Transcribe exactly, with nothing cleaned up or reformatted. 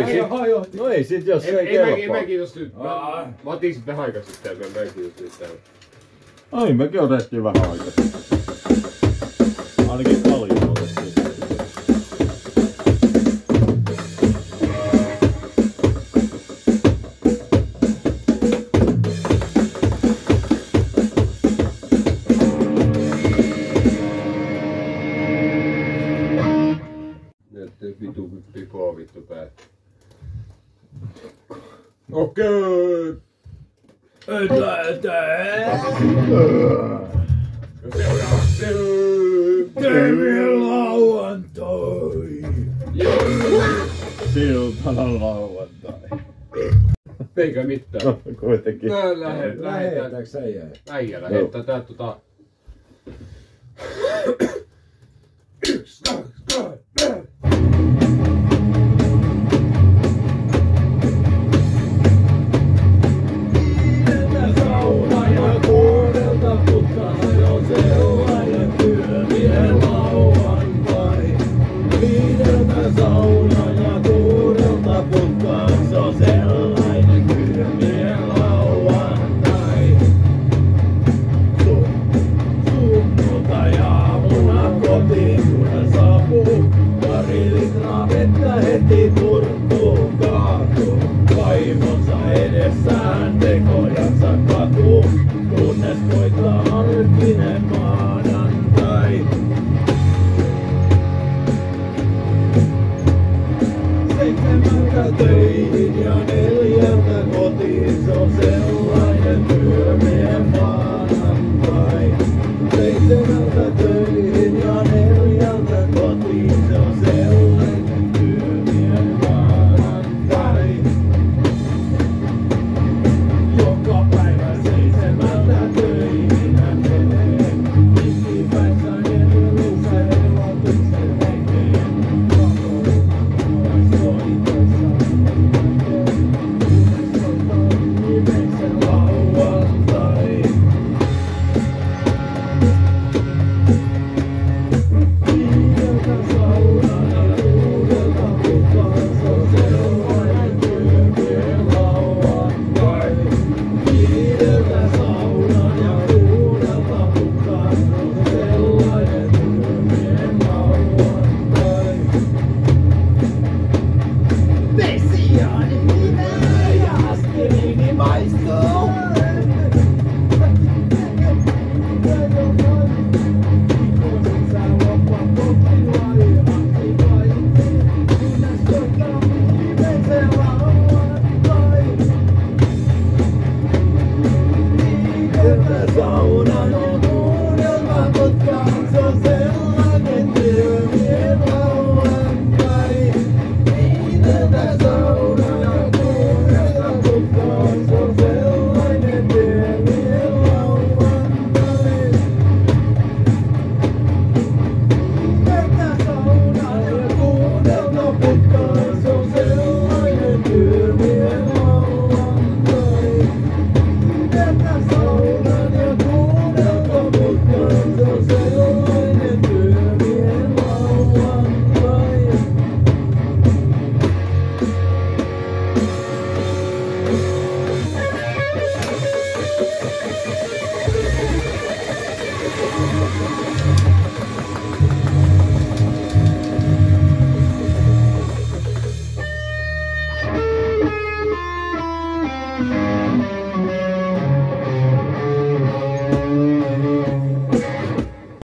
ei sit, no ei sit jos ei kelpaa. Ei mäkin jos nyt. Mä otin sitten vähän aikaa sitten ja mäkin jos nyt täällä. Ai mekin otettiin vähän aikaa. Ainakin paljon otettiin. Näyttää vitu pipoo vittu pää. Okei. Työmiehen lauantai. Siltana lauantai. Eikä mitään. No kuitenkin. Nää lähet, lähetään. Lähetääks äijä? Äijä lähettää tää tota... Yks, kaksi, kolme, neljä. Sauna ja kuudelta puttaa jo sellainen työmiehen lauantai. Viideltä sauna ja kuudelta puttaa jo sellainen työmiehen lauantai. Sunnuntai-aamuna kotiin kun saapuu, pari litraa vettä heti turttuu kaatuu. Vaimonsa edessään teko.